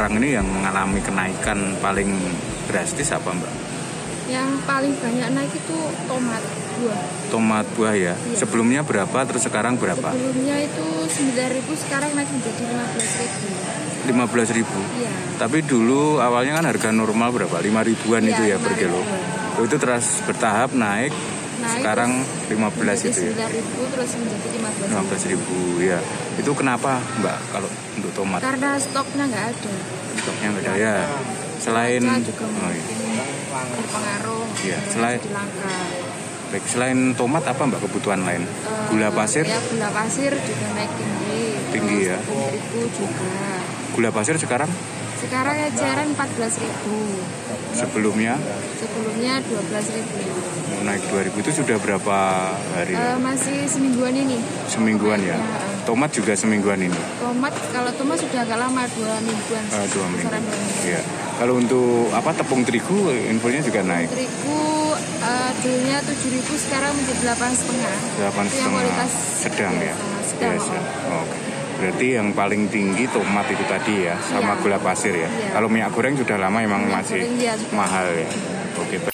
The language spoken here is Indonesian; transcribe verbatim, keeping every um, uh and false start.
sekarang ini yang mengalami kenaikan paling drastis apa Mbak? Yang paling banyak naik itu tomat buah. Tomat buah ya? Iya. Sebelumnya berapa, terus sekarang berapa? Sebelumnya itu sembilan ribu, sekarang naik menjadi lima belas ribu. lima belas ribu? Iya. Tapi dulu awalnya kan harga normal berapa? lima ribuan Iya, itu ya per lima kilo? ribuan. Oh, itu terus bertahap naik, Naik sekarang lima belas itu ya? sembilan ribu terus menjadi lima belas ribu. lima belas ribu ya. Itu kenapa Mbak kalau untuk tomat? Karena stoknya nggak ada. Stoknya nggak ada ya? Selain Cuaca juga oh, iya. mungkin berpengaruh. Iya, terus selain- jadi langka. Baik, selain tomat apa Mbak kebutuhan lain? Eh, Gula pasir? Ya, gula pasir juga naik tinggi. Tinggi Terus ya? tepung terigu juga. Gula pasir sekarang Sekarang eceran empat belas ribu. sebelumnya Sebelumnya dua belas ribu. naik dua ribu, itu sudah berapa hari? Eh, masih semingguan ini. Semingguan ya? Ya. Tomat juga semingguan ini? Tomat, kalau tomat sudah agak lama, dua mingguan. Ah, dua minggu. Kisaran dua minggu. Iya. Kalau untuk apa tepung terigu infonya juga naik. Terigu eh, dulunya tujuh ribu, sekarang menjadi delapan setengah. Delapan Itu yang setengah kualitas sedang ya. biasa, sedang. Biasa. Oke. Berarti yang paling tinggi tomat itu tadi ya, sama Iya. gula pasir ya. Iya. Kalau minyak goreng sudah lama emang Minyak masih goreng, iya, sudah. mahal ya. Oke.